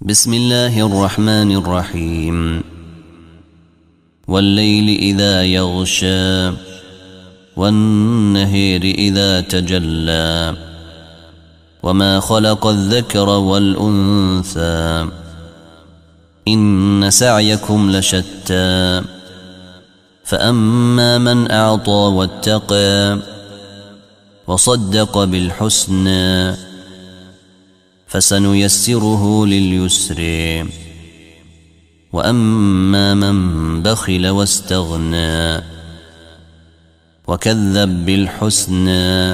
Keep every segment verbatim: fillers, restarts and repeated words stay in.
بسم الله الرحمن الرحيم. والليل إذا يغشى والنهار إذا تجلى وما خلق الذكر والأنثى إن سعيكم لشتى فأما من أعطى واتقى وصدق بالحسنى فسنيسره لليسر وأما من بخل واستغنى وكذب بالحسنى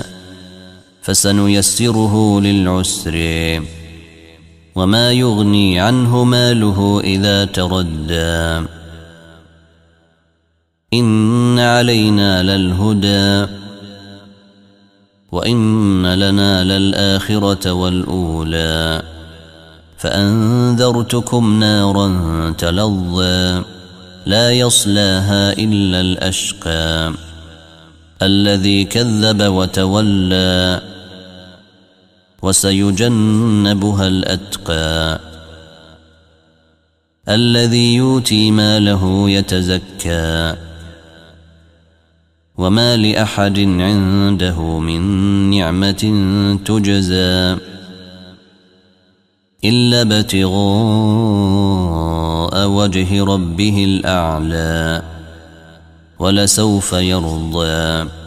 فسنيسره للعسر وما يغني عنه ماله إذا تردى إن علينا للهدى وإن لنا للآخرة والأولى فأنذرتكم نارا تلظى لا يصلاها إلا الأشقى الذي كذب وتولى وسيجنبها الأتقى الذي يؤتي ماله يتزكى وما لأحد عنده من نعمة تجزى إلا ابتغاء وجه ربه الأعلى ولسوف يرضى.